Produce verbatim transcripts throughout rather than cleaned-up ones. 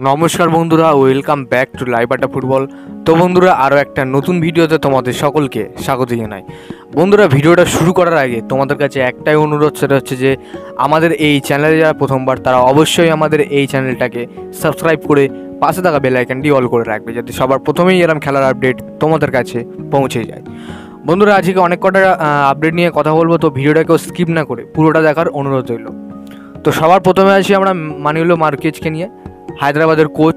নমস্কার বন্ধুরা, welcome back to live আড্ডা ফুটবল। তো বন্ধুরা, আরও একটা নতুন ভিডিওতে তোমাদের সকলকে স্বাগত জানাই। বন্ধুরা, ভিডিওটা শুরু করার আগে তোমাদের কাছে একটাই অনুরোধ, সেটা হচ্ছে যে আমাদের এই চ্যানেলে যারা প্রথমবার তারা অবশ্যই আমাদের এই চ্যানেলটাকে সাবস্ক্রাইব করে পাশে থাকা বেল আইকনটি অল করে রাখবে, যাতে সবার প্রথমেই এরকম খেলার আপডেট তোমাদের কাছে পৌঁছে যায়। বন্ধুরা, আজকে অনেক কটা আপডেট নিয়ে কথা বলবো, তো ভিডিওটাকেও স্কিপ না করে পুরোটা দেখার অনুরোধ রইল। তো সবার প্রথমে আছি আমরা মানুয়েলো মার্কেজকে নিয়ে, হায়দ্রাবাদের কোচ।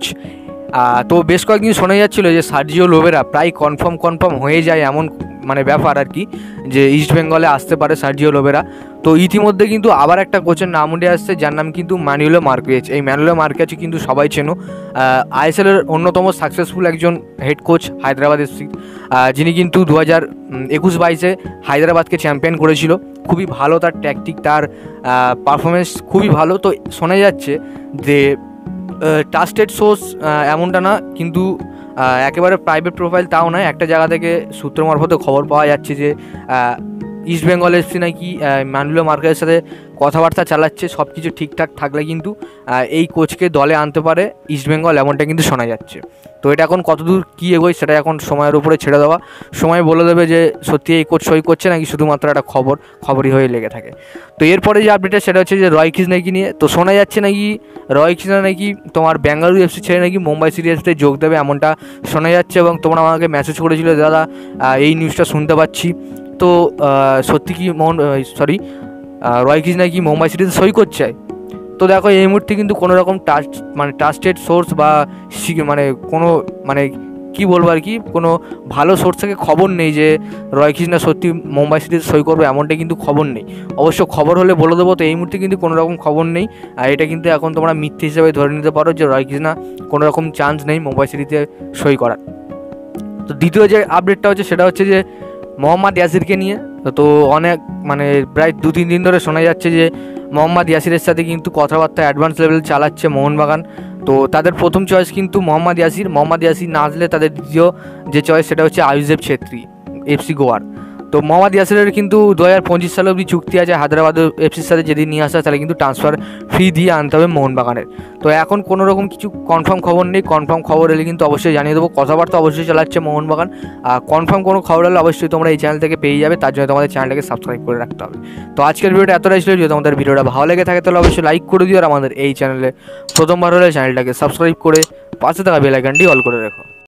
তো বেশ কয়েকদিন শোনা যাচ্ছিলো যে সার্জিও লোবেরা প্রায় কনফার্ম কনফার্ম হয়ে যায়, এমন মানে ব্যাপার আর কি, যে ইস্ট বেঙ্গলে আসতে পারে সার্জিও লোবেরা। তো ইতিমধ্যে কিন্তু আবার একটা কোচের নাম উঠে আসছে, যার নাম কিন্তু মানুয়েলো মার্কেজ। এই মানুয়েলো মার্কেজ কিন্তু সবাই চেনো, আইএসএলের অন্যতম সাকসেসফুল একজন হেড কোচ হায়দ্রাবাদ এফসি, যিনি কিন্তু দু হাজার একুশ বাইশে হায়দ্রাবাদকে চ্যাম্পিয়ন করেছিল। খুবই ভালো তার ট্যাকটিক, তার পারফরমেন্স খুবই ভালো। তো শোনা যাচ্ছে যে ট্রাস্টেড সোর্স এমনটা না, কিন্তু একেবারে প্রাইভেট প্রোফাইল তাও নয়, একটা জায়গা থেকে সূত্র মারফতে খবর পাওয়া যাচ্ছে যে ইস্ট বেঙ্গল এফসি নাকি মানুয়েলো মার্কেজের সাথে কথাবার্তা চালাচ্ছে। সব কিছু ঠিকঠাক থাকলে কিন্তু এই কোচকে দলে আনতে পারে ইস্ট বেঙ্গল, এমনটা কিন্তু শোনা যাচ্ছে। তো এটা এখন কতদূর কী এগোয় সেটা এখন সময়ের উপরে ছেড়ে দেওয়া, সময় বলে দেবে যে সত্যি এই কোচ সই করছে নাকি শুধুমাত্র একটা খবর খবরই হয়ে লেগে থাকে। তো এরপরে যে আপডেটটা সেটা হচ্ছে যে রয় কৃষ্ণাকে নিয়ে। তো শোনা যাচ্ছে নাকি রয় কৃষ্ণা নাকি তোমার বেঙ্গালুরু এফসি ছেড়ে নাকি মুম্বাই সিটি এফসিতে যোগ দেবে, এমনটা শোনা যাচ্ছে। এবং তোমরা আমাকে মেসেজ করেছিলে, দাদা এই নিউজটা শুনতে পাচ্ছি, তো সত্যি কি মোহন সরি রয় কৃষ্ণা কি মুম্বাই সিটিতে সই করছে? তো দেখো, এই মুহূর্তে কিন্তু কোনো রকম টাচ মানে ট্রাস্টেড সোর্স বা মানে কোনো মানে কি বলবো আর কি, কোনো ভালো সোর্স থেকে খবর নেই যে রয় কৃষ্ণা সত্যি মুম্বাই সিটিতে সই করবে, এমনটা কিন্তু খবর নেই। অবশ্য খবর হলে বলে দেবো। তো এই মুহূর্তে কিন্তু কোনো রকম খবর নেই, আর এটা কিন্তু এখন তোমরা মিথ্যে হিসেবে ধরে নিতে পারো যে রয় কৃষ্ণা কোনো রকম চান্স নেই মুম্বাই সিটিতে সই করার। তো দ্বিতীয় যে আপডেটটা হচ্ছে সেটা হচ্ছে যে মোহাম্মদ ইয়াসিরকে নিয়ে। তো অনেক মানে প্রায় দু তিন দিন ধরে শোনা যাচ্ছে যে মোহাম্মদ ইয়াসিরের সাথে কিন্তু কথাবার্তা অ্যাডভান্স লেভেল চালাচ্ছে মোহনবাগান। তো তাদের প্রথম চয়েস কিন্তু মোহাম্মদ ইয়াসির। মোহাম্মদ ইয়াসির না আসলে তাদের দ্বিতীয় যে চয়েস সেটা হচ্ছে আয়ুজেব ছেত্রী, এফসি গোয়ার। তো মোহাম্মদ ইয়াসিরের কিন্তু দু হাজার পঁচিশ সালে অবধি চুক্তি আছে হায়দ্রাবাদ এফসির সাথে, যেদিন নিয়ে আসা তাহলে কিন্তু ট্রান্সফার ফি দিয়ে আনতে হবে মোহনবাগানের। তো এখন কোনো রকম কিছু কনফার্ম খবর নেই, কনফার্ম খবর এলে কিন্তু অবশ্যই জানিয়ে দেবো। কথাবার্তা অবশ্যই চালাচ্ছে মোহনবাগান, আর কনফার্ম কোনো খবর হলে অবশ্যই তোমরা এই চ্যানেল থেকে পেয়ে যাবে, তার জন্য তোমাদের চ্যানেলটাকে সাবস্ক্রাইব করে রাখতে হবে। তো আজকের ভিডিওটা এতটাই ছিল। যদি তোমাদের ভিডিওটা ভালো লেগে থাকে তাহলে অবশ্যই লাইক করে দিও, আর আমাদের এই চ্যানেলে প্রথমবার হলে চ্যানেলটাকে সাবস্ক্রাইব করে পাশে থাকা বেল আইকনটি অল করে রেখো।